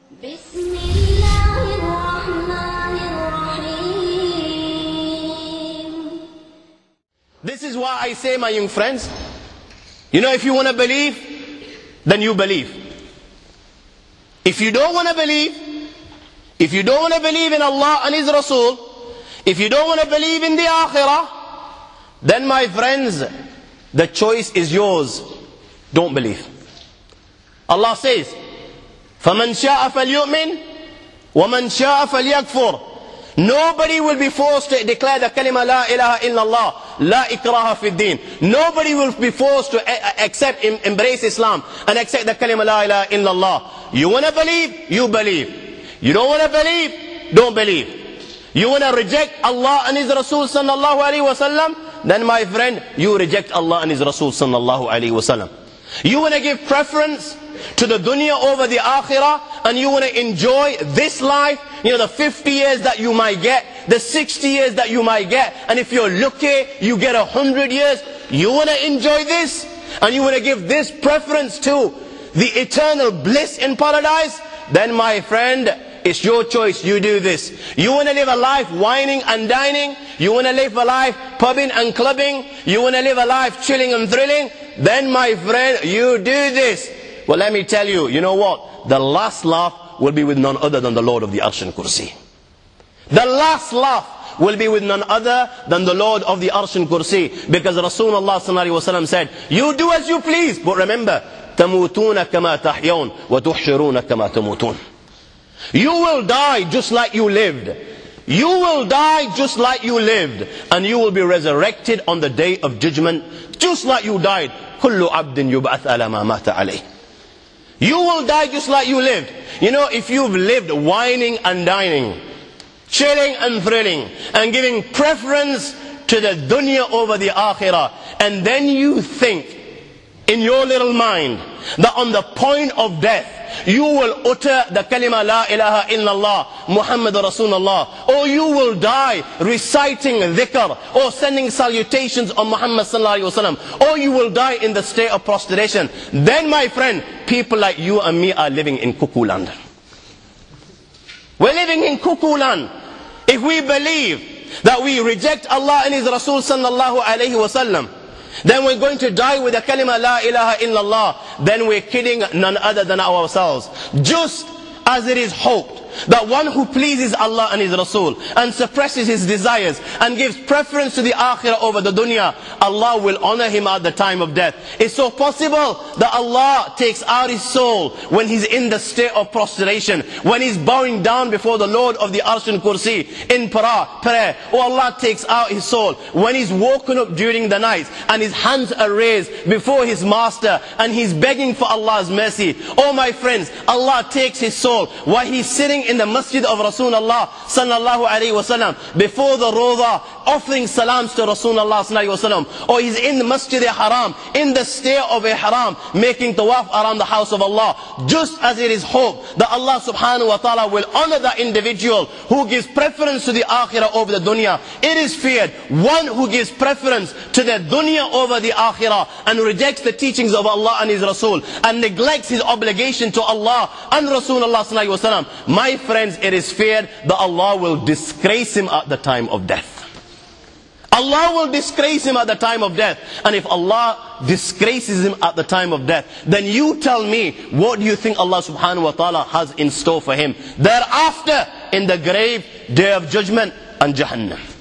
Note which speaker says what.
Speaker 1: بسم الله الرحمن الرحيم.
Speaker 2: This is why I say, my young friends, you know, if you want to believe, then you believe. If you don't want to believe, if you don't want to believe in Allah and His Rasul, if you don't want to believe in the Akhirah, then my friends, the choice is yours. Don't believe. Allah says, فَمَنْ شَاءَ فَلْيُؤْمِنْ وَمَنْ شَاءَ فَلْيَكْفُرْ. Nobody will be forced to declare the kalima la ilaha illallah, la ikraha fi din. Nobody will be forced to embrace Islam and accept the kalima la ilaha illallah. You want to believe? You believe. You don't want to believe? Don't believe. You want to reject Allah and His Rasul sallallahu alaihi wasallam? Then my friend, you reject Allah and His Rasul sallallahu alaihi wasallam. You want to give preference to the dunya over the akhirah, and you want to enjoy this life, you know, the 50 years that you might get, the 60 years that you might get, and if you're lucky, you get 100 years. You want to enjoy this, and you want to give this preference to the eternal bliss in paradise? Then my friend, it's your choice. You do this. You want to live a life whining and dining? You want to live a life pubbing and clubbing? You want to live a life chilling and thrilling? Then my friend, you do this. Well, let me tell you, you know what? The last laugh will be with none other than the Lord of the Arsh and Kursi. The last laugh will be with none other than the Lord of the Arsh and Kursi. Because Rasulullah sallallahu alaihi wasallam said, you do as you please, but remember, تَمُوتُونَ كَمَا تَحْيَوْنَ وَتُحْشِرُونَ كَمَا تَمُوتُونَ. You will die just like you lived. You will die just like you lived. And you will be resurrected on the day of judgment just like you died. كُلُّ عَبْدٍ يُبْعَثْ عَلَى مَا مَاتَ عَلَيْهِ. You will die just like you lived. You know, if you've lived whining and dining, chilling and thrilling, and giving preference to the dunya over the akhirah, and then you think in your little mind that on the point of death you will utter the kalima la ilaha illallah Muhammad Rasulullah, or you will die reciting dhikr or sending salutations on Muhammad sallallahu alaihi wasallam, or you will die in the state of prostration, then my friend, people like you and me are living in cuckoo land. We're living in cuckoo land. If we believe that we reject Allah and His Rasul sallallahu alaihi wasallam, then we're going to die with the kalima la ilaha illallah, then we're kidding none other than ourselves. Just as it is hoped that one who pleases Allah and His Rasul and suppresses his desires and gives preference to the akhirah over the dunya, Allah will honor him at the time of death. It's so possible that Allah takes out his soul when he's in the state of prostration, when he's bowing down before the Lord of the Arsh and Kursi in prayer. Or Allah takes out his soul when he's woken up during the night and his hands are raised before his master and he's begging for Allah's mercy. Oh my friends, Allah takes his soul while he's sitting in the masjid of Rasulullah sallallahu alaihi wasallam before the Rawdah, offering salams to Rasulullah sallallahu alaihi wasallam, or he's in the Masjid al-Haram in the state of ihram making tawaf around the house of Allah. Just as it is hoped that Allah subhanahu wa ta'ala will honor the individual who gives preference to the akhirah over the dunya, it is feared one who gives preference to the dunya over the akhirah and rejects the teachings of Allah and His Rasul and neglects his obligation to Allah and Rasulullah sallallahu alaihi wasallam, my friends, it is feared that Allah will disgrace him at the time of death. Allah will disgrace him at the time of death. And if Allah disgraces him at the time of death, then you tell me, what do you think Allah subhanahu wa ta'ala has in store for him thereafter in the grave, day of judgment and Jahannam?